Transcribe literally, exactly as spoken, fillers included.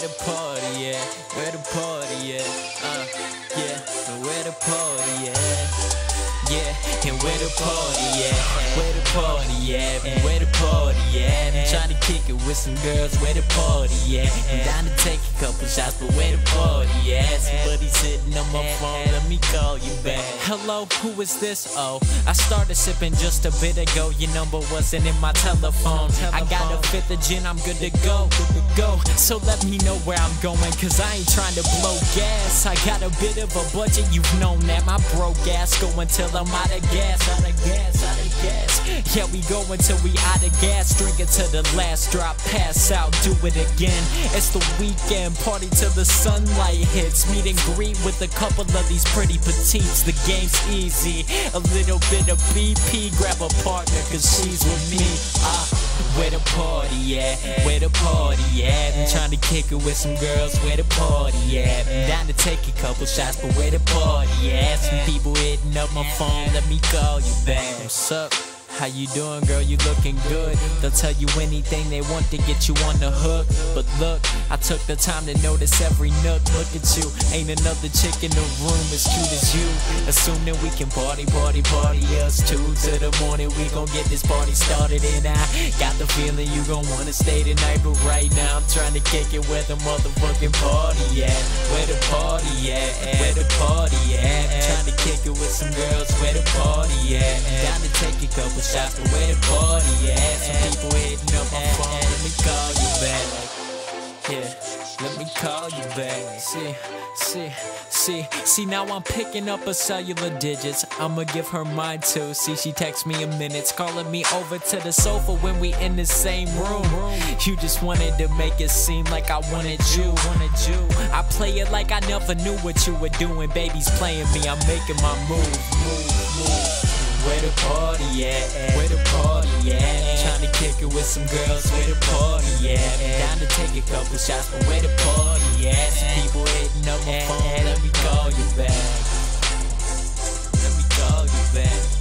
the party at? Where the party at? Uh, yeah, where the party at? Yeah, and where the party at? Where the party at? Where the party at? I'm trying to kick it with some girls. Where the party at? I'm down to take a couple shots, but where the party at? Somebody sitting on my phone, let me call you back. Hello, who is this? Oh, I started sipping just a bit ago. Your number wasn't in my telephone. I got a fifth of gin, I'm good to go. Good to go. So let me know where I'm going, cause I ain't trying to blow gas. I got a bit of a budget, you've known that. My broke ass going till I'm out of gas, out of gas, out of gas. Yeah, we go until we out of gas. Drink it to the last drop, pass out, do it again. It's the weekend, party till the sunlight hits. Meet and greet with a couple of these pretty petites. The game's easy, a little bit of B P. Grab a partner, cause she's with me. Ah, where the party at? Where the party at? I'm trying to kick it with some girls. Where the party at? I'm down to take a couple shots, but where the party at? Some people hitting up my phone, let me call you back. What's up? How you doing, girl? You looking good. They'll tell you anything they want to get you on the hook. But look, I took the time to notice every nook. Look at you, ain't another chick in the room as cute as you. Assume that we can party, party, party us two to the morning. We gon' get this party started, and I got the feeling you gon' wanna stay tonight. But right now I'm trying to kick it where the motherfucking party at. Where the party at? Where the party at? Trying to kick it with some girls. Where the party at? Down to take a couple shots, but where the party at? Some people hitting up my phone, let me call you back. Yeah, let me call you back. See, see, see, see, now I'm picking up her cellular digits. I'ma give her mine too. See, she texts me in minutes, calling me over to the sofa when we in the same room. You just wanted to make it seem like I wanted you, wanted you. I play it like I never knew what you were doing. Baby's playing me, I'm making my move, move, move. Where the party at? Where the party at? Trying to kick it with some girls. Where the party at? Down to take a couple shots, but where the party at? Some people hitting up my phone. Let me call you back. Let me call you back.